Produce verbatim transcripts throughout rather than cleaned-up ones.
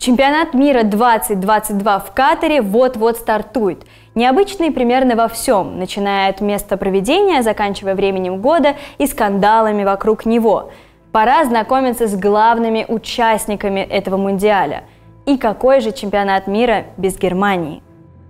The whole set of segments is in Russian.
Чемпионат мира двадцать двадцать два в Катаре вот-вот стартует. Необычный примерно во всем, начиная от места проведения, заканчивая временем года и скандалами вокруг него. Пора знакомиться с главными участниками этого мундиаля. И какой же чемпионат мира без Германии?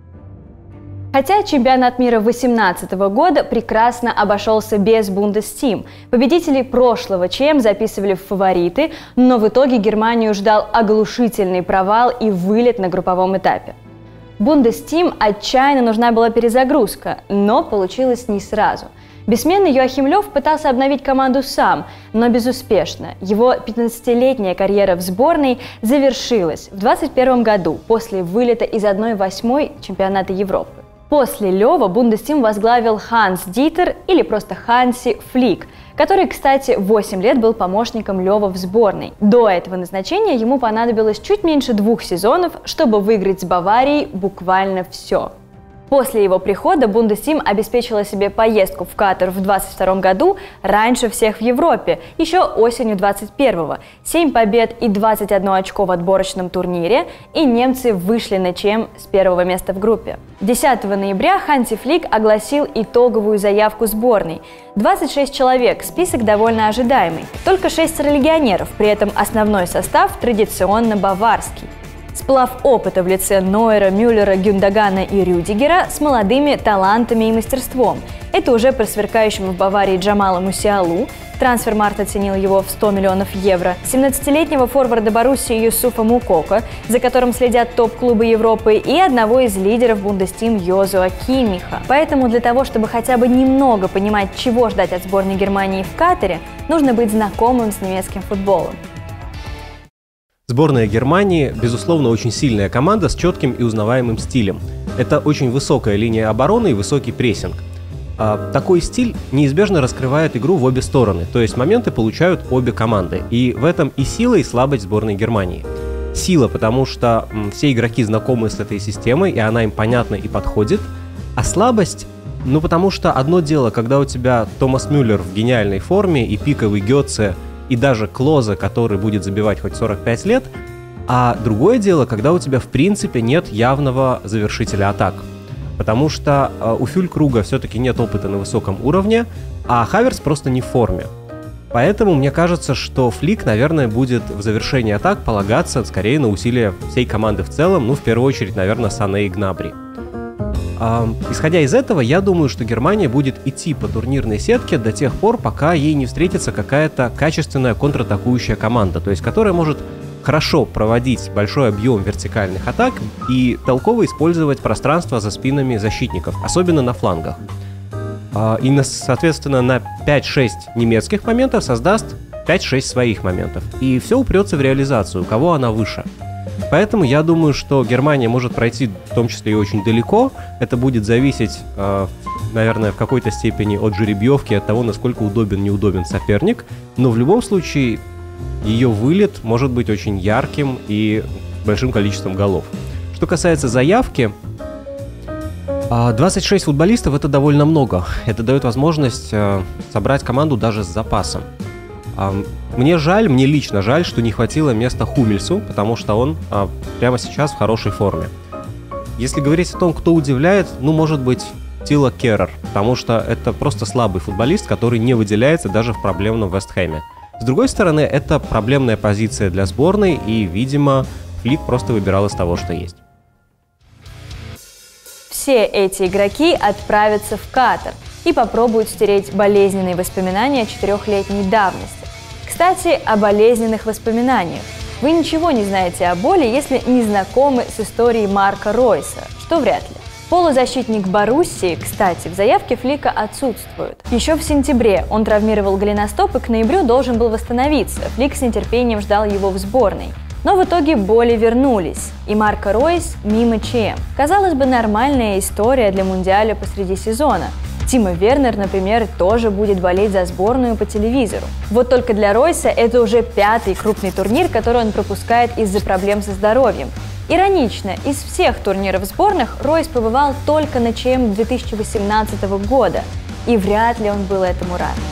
Хотя чемпионат мира две тысячи восемнадцатого года прекрасно обошелся без Бундестим. Победителей прошлого ЧМ записывали в фавориты, но в итоге Германию ждал оглушительный провал и вылет на групповом этапе. Бундестим отчаянно нужна была перезагрузка, но получилось не сразу. Бессменный Йоахим Лёв пытался обновить команду сам, но безуспешно. Его пятнадцатилетняя карьера в сборной завершилась в двадцать первом году после вылета из одной восьмой чемпионата Европы. После Лёва Бундестим возглавил Ханс Дитер, или просто Ханси Флик, который, кстати, восемь лет был помощником Лёва в сборной. До этого назначения ему понадобилось чуть меньше двух сезонов, чтобы выиграть с Баварией буквально все. После его прихода Бундестим обеспечила себе поездку в Катар в двадцать втором году раньше всех в Европе, еще осенью двадцать первого. семь побед и двадцать одно очко в отборочном турнире, и немцы вышли на ЧМ с первого места в группе. десятого ноября Ханси Флик огласил итоговую заявку сборной. двадцать шесть человек, список довольно ожидаемый, только шестеро легионеров, при этом основной состав традиционно баварский. Сплав опыта в лице Нойера, Мюллера, Гюндогана и Рюдигера с молодыми талантами и мастерством. Это уже при сверкающем в Баварии Джамала Мусиалу. Трансфермаркт оценил его в сто миллионов евро. семнадцатилетнего форварда Боруссии Юсуфа Мукока, за которым следят топ-клубы Европы, и одного из лидеров Бундестим Йозуа Киммиха. Поэтому для того, чтобы хотя бы немного понимать, чего ждать от сборной Германии в Катаре, нужно быть знакомым с немецким футболом. Сборная Германии, безусловно, очень сильная команда с четким и узнаваемым стилем. Это очень высокая линия обороны и высокий прессинг. А такой стиль неизбежно раскрывает игру в обе стороны, то есть моменты получают обе команды. И в этом и сила, и слабость сборной Германии. Сила, потому что м, все игроки знакомы с этой системой, и она им понятна и подходит. А слабость, ну потому что одно дело, когда у тебя Томас Мюллер в гениальной форме и пиковый Гётце, и даже Клозе, который будет забивать хоть сорок пять лет, а другое дело, когда у тебя в принципе нет явного завершителя атак. Потому что э, у Фюлькруга все-таки нет опыта на высоком уровне, а Хаверс просто не в форме. Поэтому мне кажется, что Флик, наверное, будет в завершении атак полагаться скорее на усилия всей команды в целом, ну, в первую очередь, наверное, Сане и Гнабри. Uh, исходя из этого, я думаю, что Германия будет идти по турнирной сетке до тех пор, пока ей не встретится какая-то качественная контратакующая команда, то есть которая может хорошо проводить большой объем вертикальных атак и толково использовать пространство за спинами защитников, особенно на флангах. Uh, и, соответственно, на пять-шесть немецких моментов создаст пять-шесть своих моментов. И все упрется в реализацию, у кого она выше. Поэтому я думаю, что Германия может пройти, в том числе и очень далеко. Это будет зависеть, э, наверное, в какой-то степени от жеребьевки, от того, насколько удобен, неудобен соперник. Но в любом случае ее вылет может быть очень ярким и большим количеством голов. Что касается заявки, двадцать шесть футболистов — это довольно много. Это дает возможность э, собрать команду даже с запасом. Мне жаль, мне лично жаль, что не хватило места Хумельсу, потому что он а, прямо сейчас в хорошей форме. Если говорить о том, кто удивляет, ну, может быть, Тило Керрер, потому что это просто слабый футболист, который не выделяется даже в проблемном Вест-Хэме. С другой стороны, это проблемная позиция для сборной, и, видимо, Флик просто выбирал из того, что есть. Все эти игроки отправятся в Катар и попробуют стереть болезненные воспоминания четырехлетней давности. Кстати, о болезненных воспоминаниях. Вы ничего не знаете о боли, если не знакомы с историей Марка Ройса, что вряд ли. Полузащитник Боруссии, кстати, в заявке Флика отсутствует. Еще в сентябре он травмировал голеностоп и к ноябрю должен был восстановиться. Флик с нетерпением ждал его в сборной. Но в итоге боли вернулись, и Марко Ройс мимо ЧМ. Казалось бы, нормальная история для мундиаля посреди сезона. Тимо Вернер, например, тоже будет болеть за сборную по телевизору. Вот только для Ройса это уже пятый крупный турнир, который он пропускает из-за проблем со здоровьем. Иронично, из всех турниров сборных Ройс побывал только на ЧМ две тысячи восемнадцатого года, и вряд ли он был этому рад.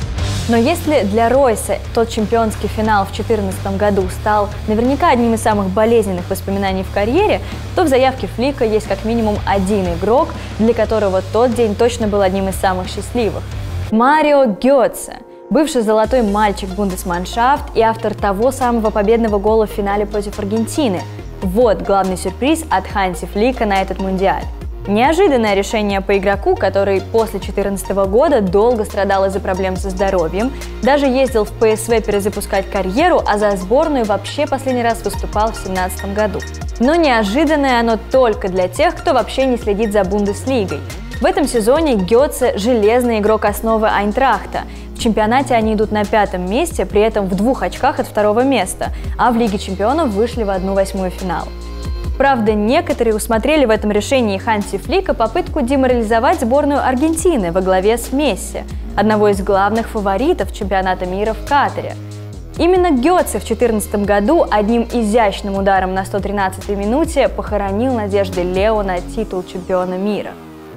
Но если для Ройса тот чемпионский финал в две тысячи четырнадцатом году стал наверняка одним из самых болезненных воспоминаний в карьере, то в заявке Флика есть как минимум один игрок, для которого тот день точно был одним из самых счастливых. Марио Гётце, бывший золотой мальчик Бундесманшафт и автор того самого победного гола в финале против Аргентины. Вот главный сюрприз от Ханси Флика на этот мундиаль. Неожиданное решение по игроку, который после две тысячи четырнадцатого года долго страдал из-за проблем со здоровьем, даже ездил в ПСВ перезапускать карьеру, а за сборную вообще последний раз выступал в две тысячи семнадцатом году. Но неожиданное оно только для тех, кто вообще не следит за Бундеслигой. В этом сезоне Гётце – железный игрок основы Айнтрахта. В чемпионате они идут на пятом месте, при этом в двух очках от второго места, а в Лиге чемпионов вышли в одну восьмую финала. Правда, некоторые усмотрели в этом решении Ханси Флика попытку деморализовать сборную Аргентины во главе с Месси, одного из главных фаворитов чемпионата мира в Катаре. Именно Гётце в две тысячи четырнадцатом году одним изящным ударом на сто тринадцатой минуте похоронил надежды Лео на титул чемпиона мира.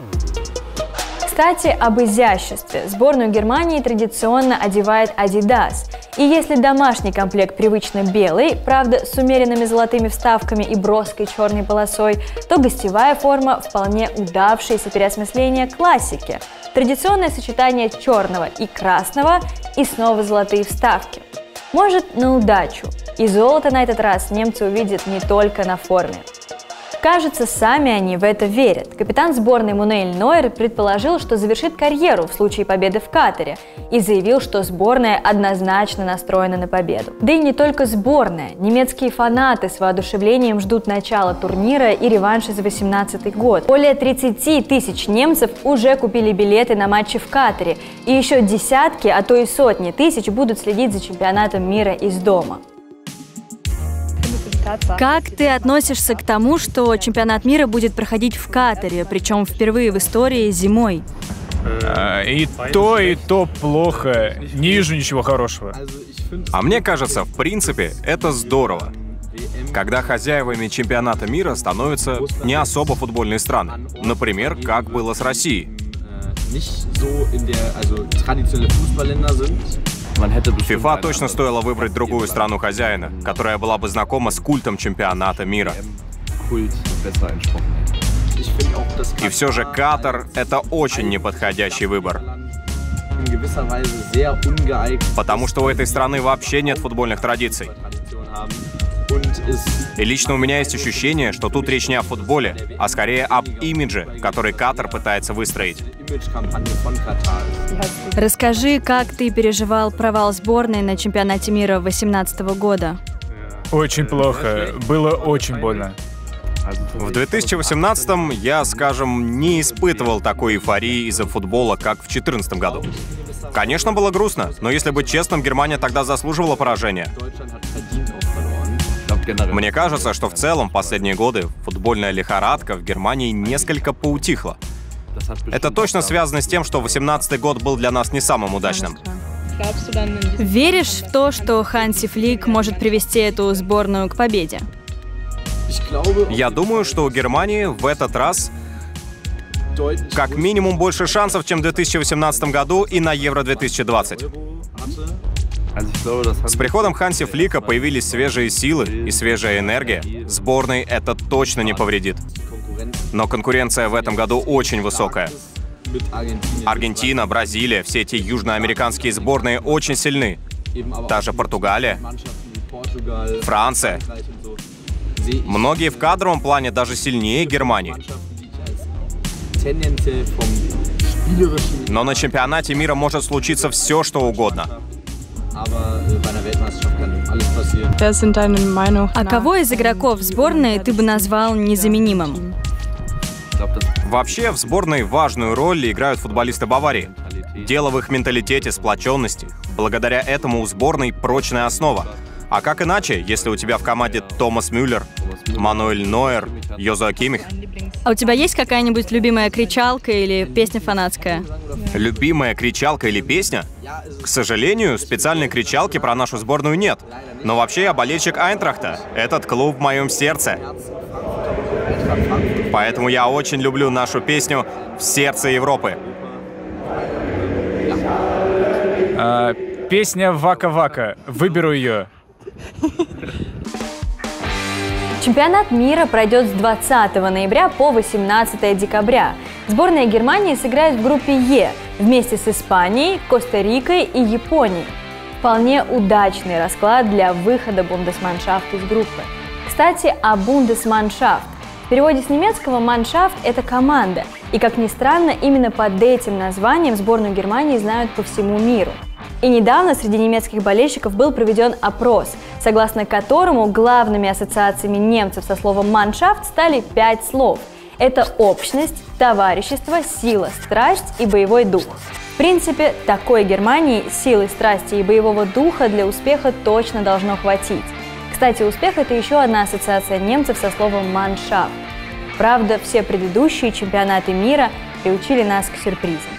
Кстати, об изяществе. Сборную Германии традиционно одевает Adidas. И если домашний комплект привычно белый, правда с умеренными золотыми вставками и броской черной полосой, то гостевая форма вполне удавшееся переосмысление классики. Традиционное сочетание черного и красного и снова золотые вставки. Может, на удачу. И золото на этот раз немцы увидят не только на форме. Кажется, сами они в это верят. Капитан сборной Мануэль Нойер предположил, что завершит карьеру в случае победы в Катаре, и заявил, что сборная однозначно настроена на победу. Да и не только сборная. Немецкие фанаты с воодушевлением ждут начала турнира и реванша за восемнадцатый год. Более тридцати тысяч немцев уже купили билеты на матчи в Катаре, и еще десятки, а то и сотни тысяч будут следить за чемпионатом мира из дома. Как ты относишься к тому, что чемпионат мира будет проходить в Катаре, причем впервые в истории зимой? А, и то, и то плохо. Не вижу ничего хорошего. А мне кажется, в принципе, это здорово. Когда хозяевами чемпионата мира становятся не особо футбольные страны. Например, как было с Россией. ФИФА точно стоило выбрать другую страну хозяина, которая была бы знакома с культом чемпионата мира. И все же Катар — это очень неподходящий выбор. Потому что у этой страны вообще нет футбольных традиций. И лично у меня есть ощущение, что тут речь не о футболе, а скорее об имидже, который Катар пытается выстроить. Расскажи, как ты переживал провал сборной на чемпионате мира две тысячи восемнадцатого года? Очень плохо. Было очень больно. В две тысячи восемнадцатом я, скажем, не испытывал такой эйфории из-за футбола, как в две тысячи четырнадцатом году. Конечно, было грустно, но если быть честным, Германия тогда заслуживала поражения. Мне кажется, что в целом в последние годы футбольная лихорадка в Германии несколько поутихла. Это точно связано с тем, что восемнадцатый год был для нас не самым удачным. Веришь в то, что Ханси Флик может привести эту сборную к победе? Я думаю, что у Германии в этот раз как минимум больше шансов, чем в две тысячи восемнадцатом году и на Евро две тысячи двадцать. С приходом Ханси Флика появились свежие силы и свежая энергия. Сборной это точно не повредит. Но конкуренция в этом году очень высокая. Аргентина, Бразилия, все эти южноамериканские сборные очень сильны. Та же Португалия, Франция. Многие в кадровом плане даже сильнее Германии. Но на чемпионате мира может случиться все, что угодно. А кого из игроков сборной ты бы назвал незаменимым? Вообще, в сборной важную роль играют футболисты Баварии. Дело в их менталитете, сплоченности. Благодаря этому у сборной прочная основа. А как иначе, если у тебя в команде Томас Мюллер, Мануэль Нойер, Йозуа Киммих? А у тебя есть какая-нибудь любимая кричалка или песня фанатская? Любимая кричалка или песня? К сожалению, специальной кричалки про нашу сборную нет. Но вообще я болельщик Айнтрахта. Этот клуб в моем сердце. Поэтому я очень люблю нашу песню «В сердце Европы». А, песня «Вака-Вака». Выберу ее. Чемпионат мира пройдет с двадцатого ноября по восемнадцатое декабря. Сборная Германии сыграет в группе Е вместе с Испанией, Коста-Рикой и Японией. Вполне удачный расклад для выхода бундесманшафта из группы. Кстати, о бундесманшафт. В переводе с немецкого «маншафт» — это команда. И, как ни странно, именно под этим названием сборную Германии знают по всему миру. И недавно среди немецких болельщиков был проведен опрос, согласно которому главными ассоциациями немцев со словом «маншафт» стали пять слов. Это общность, товарищество, сила, страсть и боевой дух. В принципе, такой Германии силы, страсти и боевого духа для успеха точно должно хватить. Кстати, успех — это еще одна ассоциация немцев со словом «маншафт». Правда, все предыдущие чемпионаты мира приучили нас к сюрпризам.